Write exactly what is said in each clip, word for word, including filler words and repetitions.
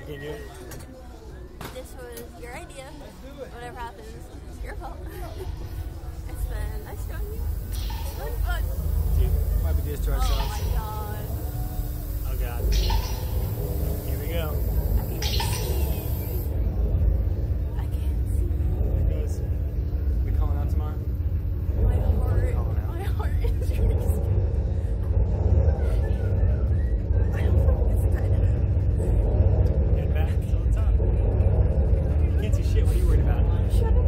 Can't do it. This was your idea. Whatever happens, it's your fault. It's been nice showing you. It's been fun. Dude, why we do this to ourselves? Oh my god. Oh god. Here we go. I can't see. I can't see. There it goes. We calling out tomorrow? My heart. Calling out. My heart is racing. I don't think it's excited. Head back to the top. You can't see shit. What are you worried about? Shut up.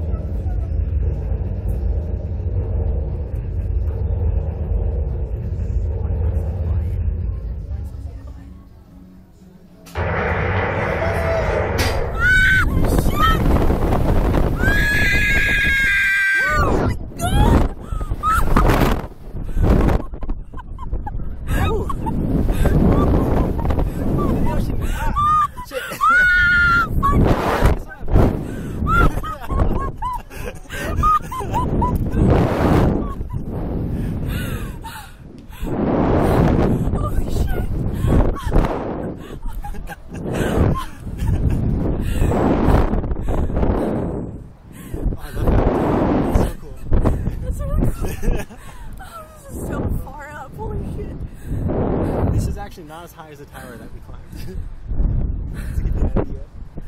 This is actually not as high as the tower that we climbed. Let's get the idea.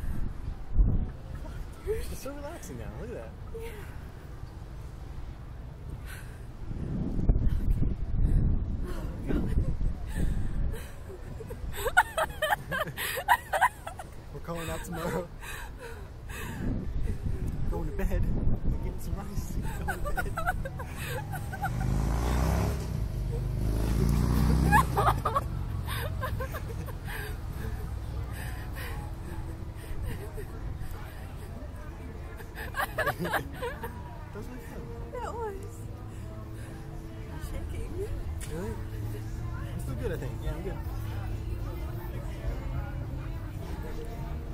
It's so relaxing now. Look at that. Yeah. We're calling out tomorrow. Going to bed. We're getting some rice. Going to bed. That was really fun. That was. I'm shaking. Really? I'm still good, I think. Yeah, I'm good.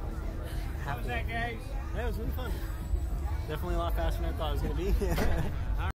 How was that, guys? Yeah, it was really fun. Definitely a lot faster than I thought it was going to be.